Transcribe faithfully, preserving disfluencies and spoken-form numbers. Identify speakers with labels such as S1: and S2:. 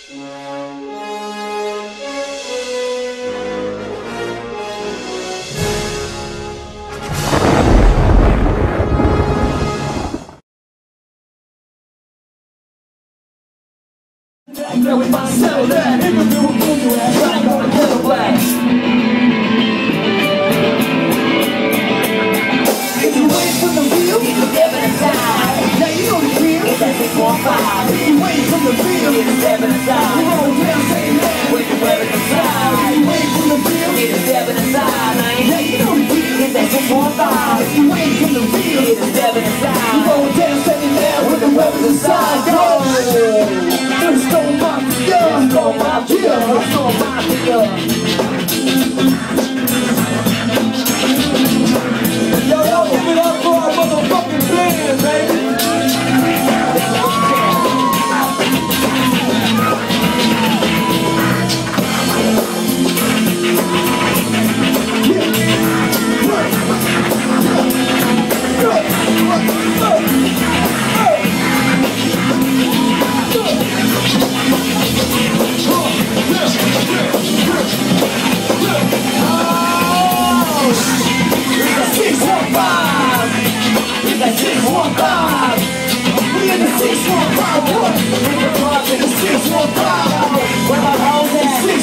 S1: Now we might settle that. In the middle, pull your ass right on the kettle black. If you wait from the wheel, you'll never decide. Now you know the deal, it's that six one five. If you wait from the wheel, it's never decide. You roll down, say that, with the weather decide. If you wait from the wheel, it's never decide. Now you know the deal, it's that six one five. If you wait from the wheel, it's never decide. You roll down, say that, with the weather decide. Go! Let's go Mafia, let's go Mafia, let's go Mafia. Yo, yo, give it up for our motherfucking band, baby. six one five. We in the six one five. We in the six one five. Where my hoes at?